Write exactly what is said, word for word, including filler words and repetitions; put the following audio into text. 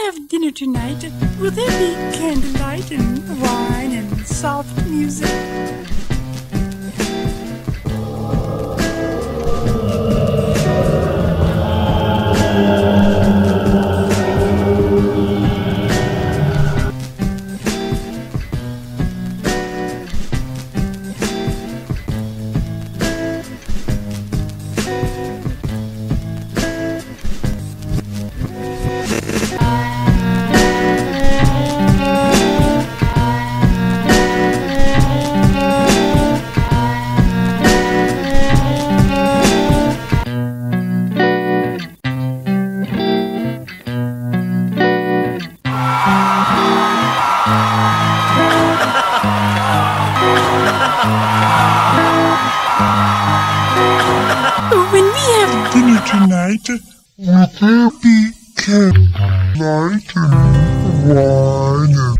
have dinner tonight, will there be candlelight and wine and soft music? When we have dinner tonight, will there be candlelight and wine and